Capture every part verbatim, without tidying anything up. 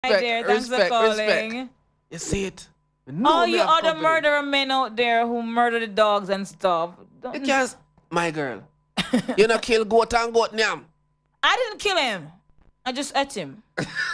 Hi there, thanks respect, for calling. Respect. You see it? No, all you other murderer men out there who murder the dogs and stuff. Don't... Because, my girl, you not kill goat and goat nyam. I didn't kill him. I just ate him.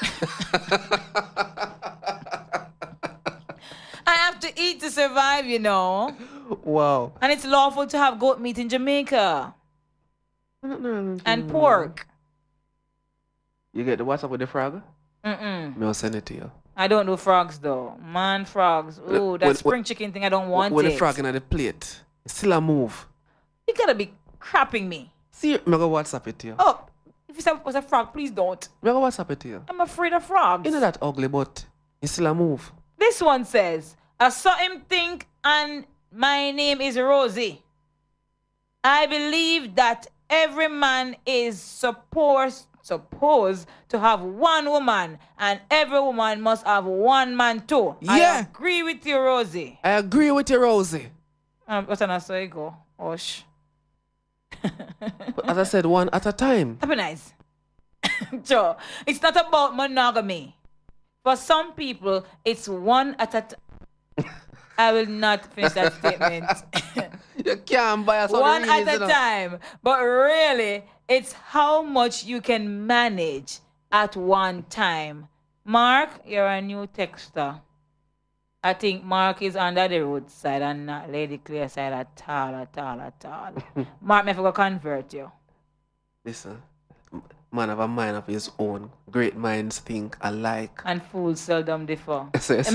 I have to eat to survive, you know. Wow. And it's lawful to have goat meat in Jamaica. And pork. You get the WhatsApp with the frog? Mm-mm. I'll send it to you. I don't do frogs, though. Man, frogs. Ooh, that when, spring when, chicken thing, I don't want when it. When the frog in the plate, it's still a move. You gotta be crapping me. See, I'm gonna WhatsApp it to you. Oh, if you said it was a frog, please don't. I'm gonna WhatsApp it to you. I'm afraid of frogs. You know that ugly, but it's still a move. This one says, I saw him think, and my name is Rosie. I believe that every man is supposed supposed to have one woman, and every woman must have one man too. Yeah. I agree with you, Rosie. I agree with you, Rosie. Um, what's an answer you go? Osh. As I said, one at a time. That'd be nice. Joe, it's not about monogamy. For some people, it's one at a time. I will not finish that statement. You can't buy us one at a time. But really, it's how much you can manage at one time. Mark, you're a new texter. I think Mark is under the roadside and not Lady Cleo side at all, at all, at all. Mark, me forgot convert you. Listen, man have a mind of his own. Great minds think alike. And fools seldom differ. Missus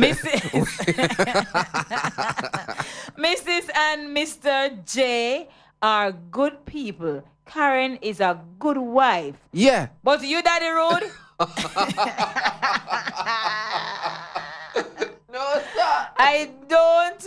Missus and Mister J are good people. Karen is a good wife. Yeah. But you, Daddy Road? No, sir. I don't,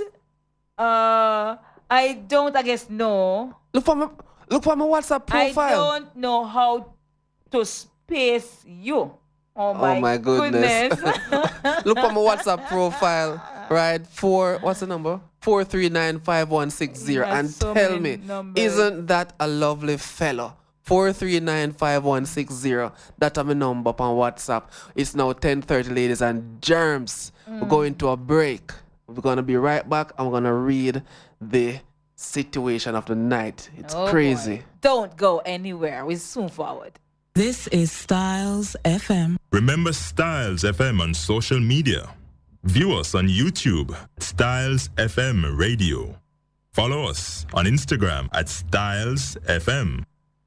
uh, I don't, I guess, know. Look for my, look for my WhatsApp profile. I don't know how to space you. Oh my, oh my goodness. goodness. Look for my WhatsApp profile, right? Four, what's the number? four three nine five one six zero. And so tell me, numbers. Isn't that a lovely fellow? four three nine five one six zero. That's my number on WhatsApp. It's now ten thirty, ladies and germs. Mm. We're going to a break. We're going to be right back. I'm going to read the situation of the night. It's oh crazy. Boy. Don't go anywhere. We're soon forward. This is Styles F M. Remember Styles F M on social media. View us on YouTube, Styles F M Radio. Follow us on Instagram at Styles F M.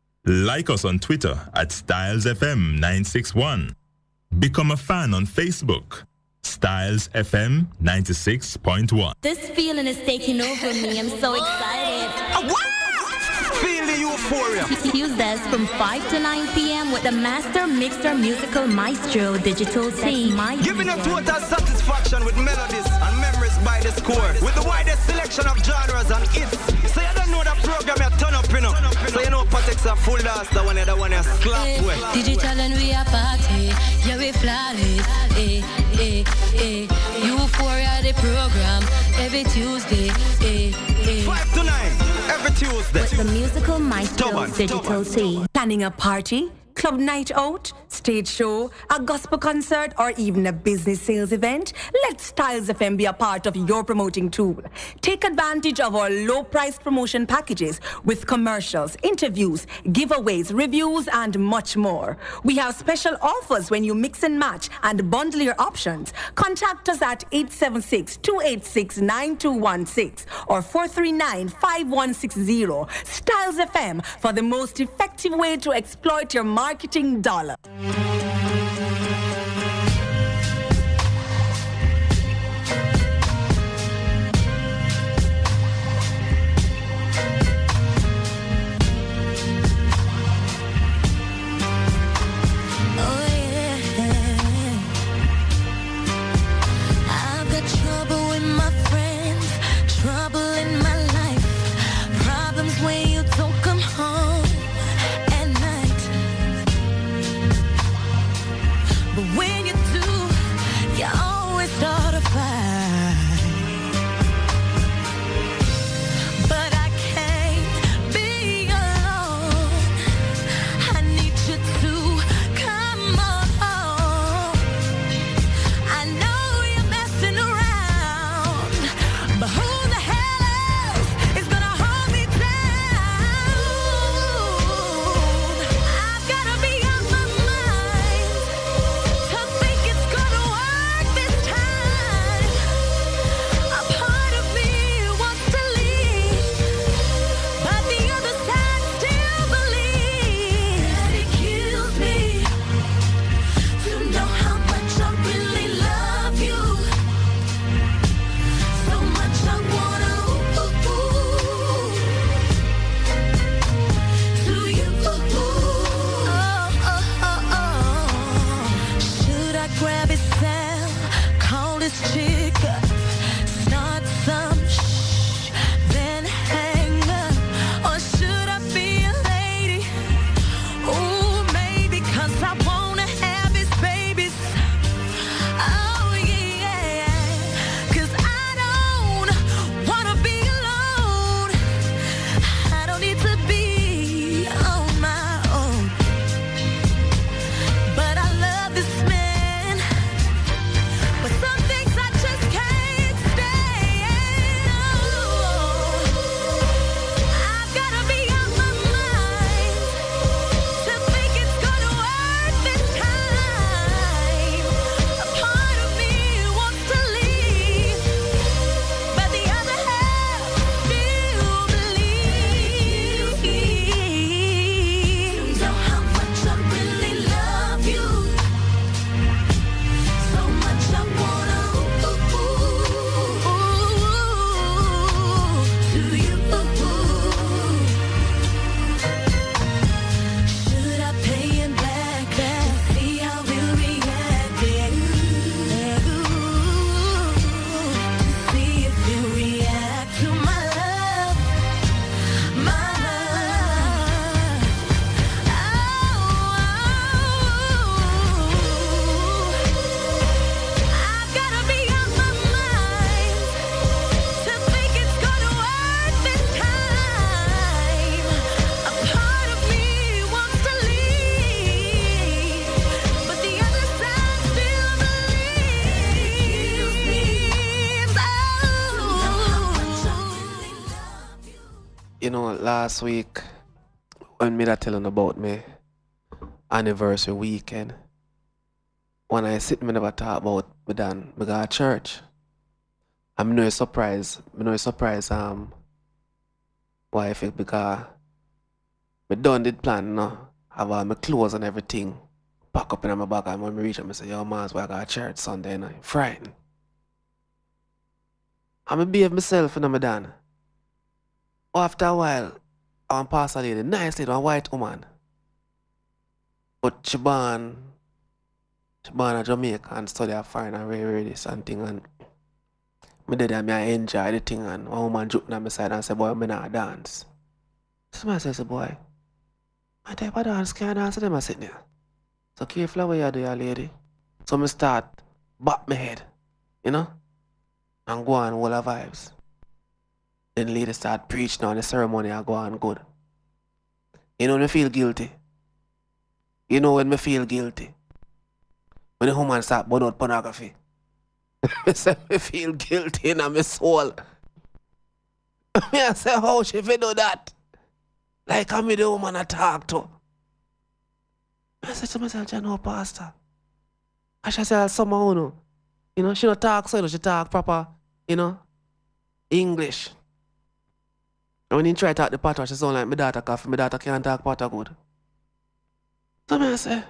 Like us on Twitter at Styles F M nine six one. Become a fan on Facebook, Styles F M ninety-six point one. This feeling is taking over me. I'm so excited. Uh, what? Feel the euphoria. Tuesdays from five to nine p.m. with the Master Mixer Musical Maestro Digital Team. Giving a total satisfaction with melodies and memories by the score. With the widest selection of genres and hits. So you don't know that program you turn up, you know. So you know Patek's a full dance, the one that one you slap with. Digital and we are party. Yeah, we flawless. Eh, eh, eh. Euphoria the program. Every Tuesday. Eh, eh. Five to nine. Every Tuesday. With the Musical Maestro Digital Team. Planning a party, club night out, stage show, a gospel concert, or even a business sales event? Let Styles F M be a part of your promoting tool. Take advantage of our low-priced promotion packages with commercials, interviews, giveaways, reviews, and much more. We have special offers when you mix and match and bundle your options. Contact us at eight seven six, two eight six, nine two one six or four three nine, five one six zero. Styles F M for the most effective way to exploit your marketing dollar. When you don't come home at night, this chick. Start some shh, then hang up. Or should I be a lady? Ooh, maybe 'cause I wanna have his babies. Oh yeah, 'cause I don't wanna be alone. I don't need to be on my own. But I love this man. But some things I just can't stand. I've gotta be on my mind to think it's gonna work this time. A part of me wants to leave, but the other half still believes. You know how much I really love you. So much I wanna ooh, ooh, ooh, to you. Should I pay him back? See how he'll react. To see if he'll react to my love, my love. I've gotta be on my mind to think it's gonna work this time. A part of me wants to leave, but the other side still believes. You know, last week when me that telling about me anniversary weekend, when I sit me never talk about me done me go to church. I'm no surprise. Me no surprise um wife it because me done did plan no. Have all my clothes and everything pack up in my bag, and when me reach up, I say, yo man, I go to church Sunday night. Frightened. I'm behave myself and I'm done. After a while, I'm pass a lady, nice lady, a white woman. But she born, she born in Jamaica and study a foreign and very, very this and thing. And me did that, I enjoy the thing. And one woman joke on my side and say, boy, me not dance. So I say, boy, I type of dance, can I dance to them? I sit there. So careful what you do, your lady. So me start back my head, you know, and go on all the vibes. Then the lady start preaching on the ceremony and go on good. You know when I feel guilty? You know when I feel guilty? When the woman start burn out pornography. I say I feel guilty in my soul. I say, how she fi do that? Like I'm the woman I talk to. I said to myself, you know, pastor. I should say, someone, you know, you know, she don't talk so, you know, she talk proper, you know, English. And when you try to talk the patois, she sound like my daughter coffee. My daughter can't talk patois good. So I say,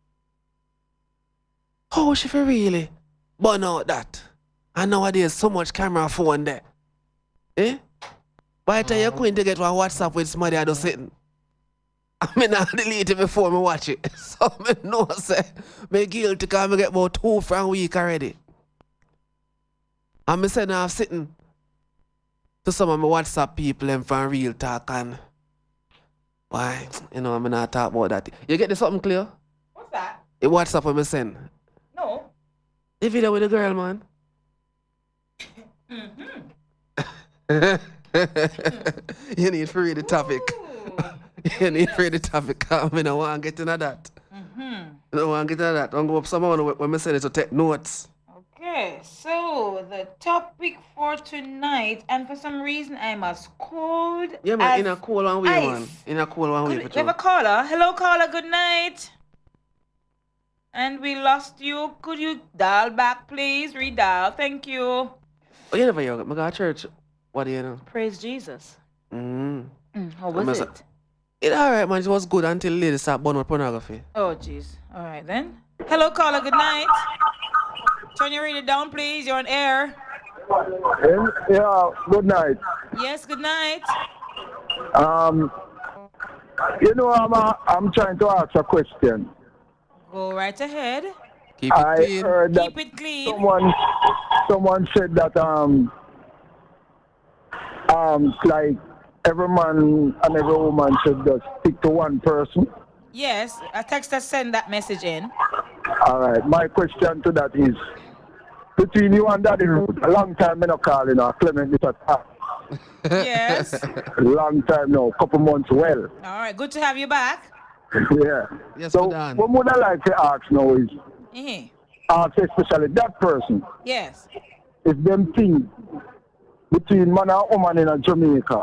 how she fi really burn out that? And nowadays, so much camera phone there. Eh? By the time you're going to get one WhatsApp with somebody I just sitting, I mean, I delete it before I watch it. So I know, say, I'm guilty because I get about two for a week already. And I say now I'm sitting to some of my WhatsApp people and from real talk and why, you know, I'm not talk about that. You get the something clear? What's that? The WhatsApp when I send. No. The video with the girl, man. Mm-hmm. You need to read the topic. You need to read the topic. I mean, I want to get into that. Mm-hmm. I don't want to get into that. I'm going to someone when I send it to take notes. Okay, so the topic for tonight, and for some reason I'm as cold. Yeah, man, as in a cool one way, ice. man. In a cool one way. Good, we have a caller. Hello, caller. Good night. And we lost you. Could you dial back, please? Redial. Thank you. Oh, you never hear. I go to church. What do you know? Praise Jesus. Mm-hmm. Mm, how was it? It alright, man. It was good until ladies start burning pornography. Oh, jeez. All right, then. Hello, caller. Good night. Turn your radio down, please. You're on air. Yeah, good night. Yes, good night. Um, you know, I'm uh, I'm trying to ask a question. Go right ahead. Keep it I clean. heard that Keep it clean. someone someone said that um um like every man and every woman should just stick to one person. Yes, a texter send that message in. All right. My question to that is between you and Daddy Ruth, a long time I not calling her Clement this attack. Yes. Long time now, couple months well. All right, good to have you back. Yeah. Yes, so madam. what would I like to ask now is Mm-hmm. ask especially that person Yes. if them think between man and woman in a Jamaica,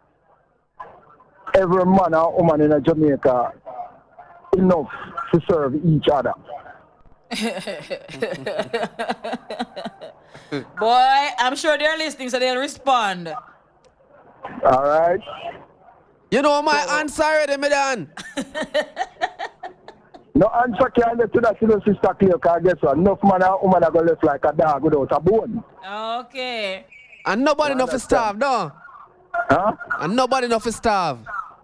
every man and woman in a Jamaica enough to serve each other. Boy, I'm sure they're listening, so they'll respond. All right. You know my answer already, madam. No answer can let to that to the sister Cleo, because guess what? Enough man and woman are going to left like a dog without a bone. Okay. And nobody You enough to understand? starve, no. Huh? And nobody enough to starve.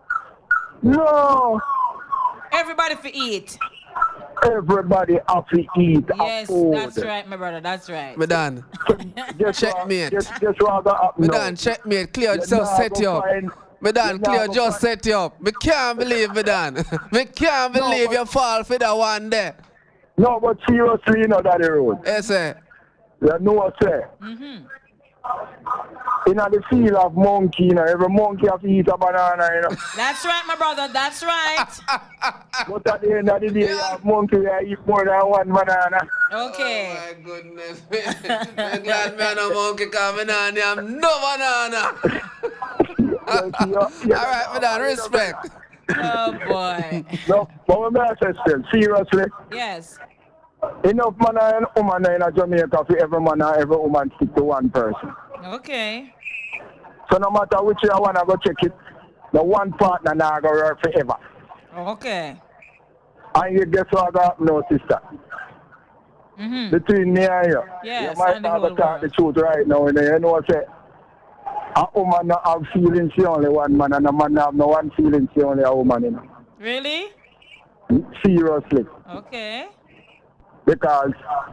No. Everybody for eat. Everybody have to eat. Yes, food. that's right, my brother. That's right. Madam. Guess Checkmate. What, guess, guess what got up now? Madam, checkmate. Cleo You're just not set gonna you up. find- Madam, you're Cleo not just gonna set you up. Me can't believe, madam. Me can't No, believe but- you fall for that one there. No, but seriously, you know that the road. Yes, sir. You know what I say? Mm-hmm. In the field of monkey, you know, every monkey have to eat a banana, you know. That's right, my brother. That's right. But at the end of the day, you have monkey that eat more than one banana. Okay. Oh my goodness. I'm glad me and a monkey coming on. I'm no banana. Yes, you- you- All right, madam, respect. Oh boy. No, but what I say still, seriously, Yes. enough man and woman in a Jamaica for every man and every woman stick to one person. Okay. So no matter which you want to go check it, the one partner now go work forever. Okay. And you guess what I got no sister. Mm-hmm. Between me and you. Yes, you might and the have to whole talk the world. truth right now. You know, you know say, a woman not have feelings, she only one man, and a man have no one feelings, she only a woman, you know. Really? Seriously. Okay. Because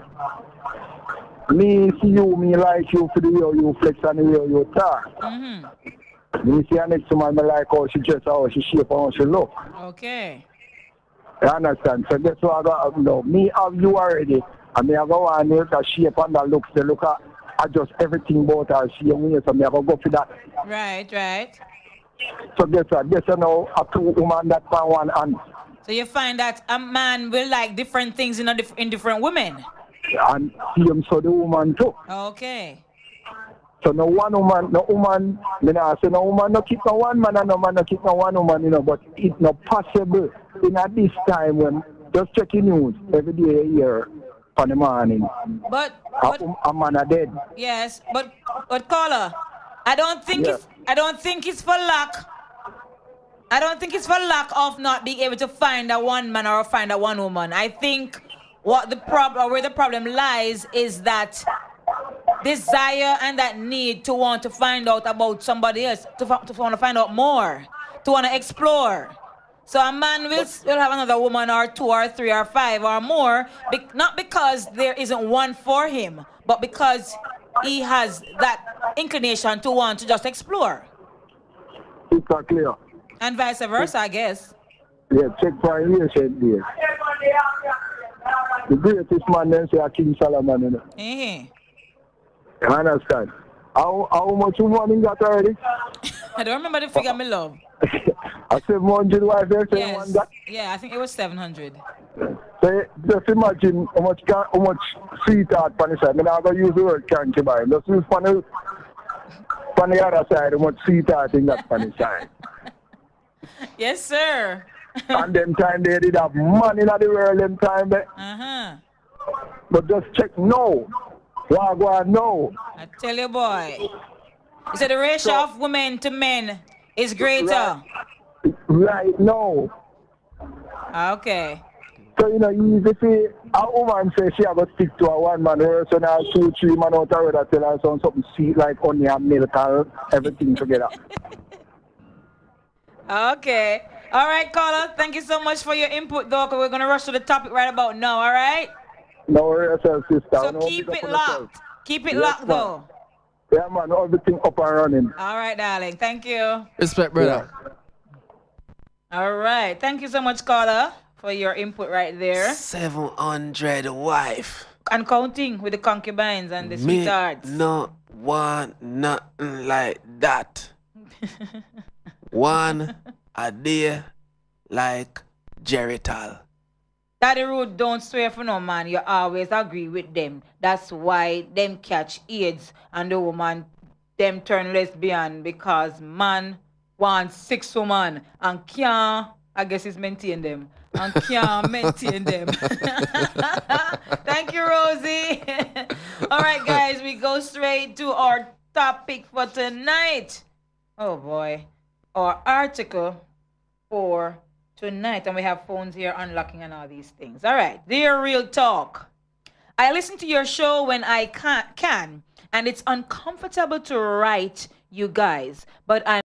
me see you, me like you for the way you flex and the way you talk. Mm-hmm. Me see her next to man, me like how she dress, how she shape, how she look. Okay. You understand? So that's what I got now. Me have you already, and me I go on there to shape and that looks, they look at adjust everything about her, she and me, so me I go go for that. Right, right. So guess what? Guess you know, a two woman that pan one hand. So you find that a man will like different things in a diff- in different women. And same so the woman too. Okay. So no one woman, no woman, me nah say no woman no keep no one man and no man no keep no one woman, you know, but it's not possible in at this time when just checking news every day you hear on the morning. But, A, but a man are dead. yes, but but caller, I don't think Yeah. it's I don't think it's for lack. I don't think it's for lack of not being able to find a one man or find a one woman. I think what the problem or where the problem lies is that desire and that need to want to find out about somebody else, to, to want to find out more, to want to explore. So a man will, will have another woman or two or three or five or more, be, not because there isn't one for him, but because he has that inclination to want to just explore. It's a clear. And vice versa, I guess. Yeah, check for relation there. The greatest man then say a King Solomon, you know. Eh. You understand? How, how much woman he got already? I don't remember the figure, me love. A seven hundred wife there, say Yes. one that. Yeah, I think it was seven hundred. So just imagine how much can, how much sweetheart on the side. I'm not going to use the word concubine. Just use on the, on the other side how much sweetheart in that on the side. Yes, sir. And them time they did have money in the world, them time they. Uh-huh. But just check no. What go on no. I tell you, boy. You said the ratio So- of women to men is greater. Right, right now. Okay. So, you know, you easy see a woman say she have to stick to a one man or so now two, three man out of that tell her some- something sweet like honey and milk and everything together. Okay. All right, caller. Thank you so much for your input, though, 'cause we're going to rush to the topic right about now, all right? No worry yourself, sister. So No keep big up it on yourself. locked. Keep it Yes, locked man. though. Yeah, man, everything up and running. All right, darling. Thank you. Respect, brother. All right. Thank you so much, caller, for your input right there. seven hundred wife. And counting with the concubines and the Me sweethearts. no want nothing like that. One a day like Gerital. Daddy Rude don't swear for no man. You always agree with them. That's why them catch AIDS and the woman them turn lesbian because man wants six woman and can't, I guess it's maintain them. And can't maintain them. Thank you, Rosie. All right, guys, we go straight to our topic for tonight. Oh boy. Our article for tonight, and we have phones here unlocking and all these things. All right, dear Real Talk. I listen to your show when I can, can and it's uncomfortable to write you guys, but I'm